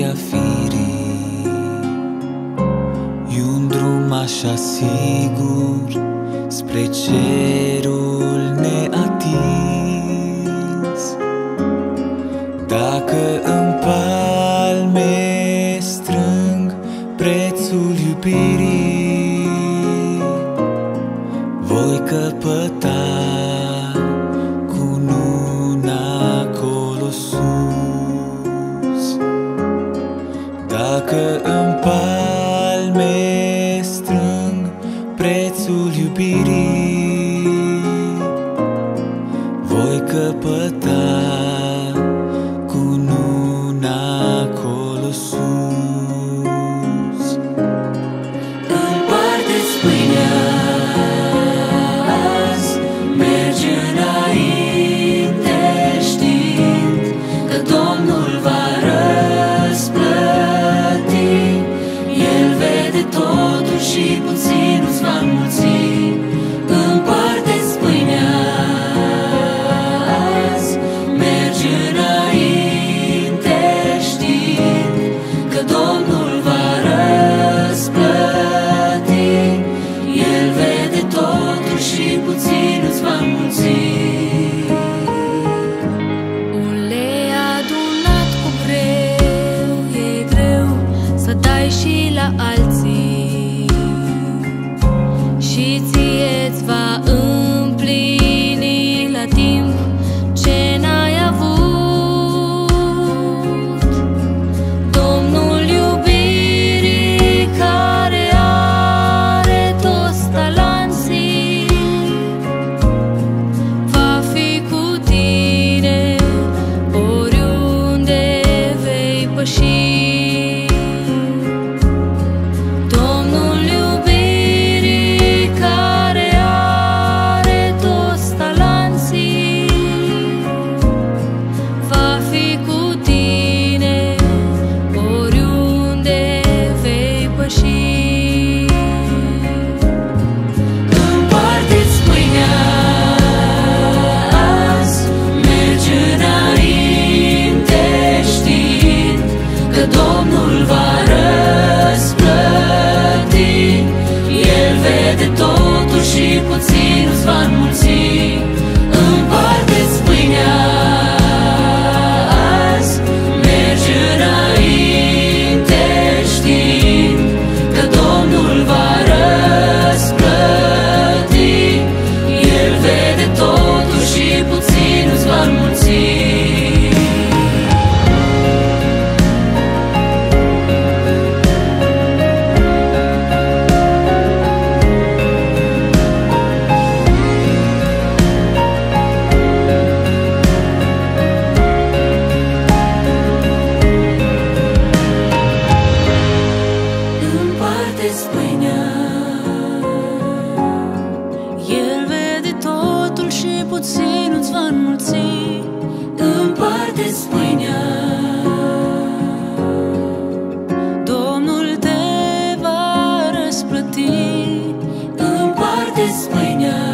bucuria firii. E un drum așa sigur spre cerul neatins. Dacă în palme strâng prețul iubirii, voi căpăta cununa acolo sus. Dacă în palme strâng prețul iubirii, voi căpăta cununa acolo sus. Împarte-ți pâinea azi, mergi înainte știind că Domnul va răsplăti. El vede totul și puțin îți va înmulți. Împarte-ți pâinea azi, mergi înainte știind că Domnul va răsplăti. El vede totul și puțin îți va înmulți. Ulei adunat cu greu, e greu să dai și la alții, și ție-ți va împlini la timp ce n-ai avut. Domnul iubirii, care are toți talanții, va fi cu tine oriunde vei păși. Domnul iubirii, care are toți talanții, va fi cu tine oriunde vei păși. Împarte-ți pâinea azi, mergi înainte știind că Domnul va răsplăti. El vede totul și puțin îți va înmulți. Împarte-ți pâinea azi, mergi înainte știind că Domnul va răsplăti. El vede totul și puțin îți va înmulți. Împarte-ți pâinea, El vede totul și puțin îți va înmulți. Împarte-ți pâinea, Domnul te va răsplăti. Împarte-ți pâinea,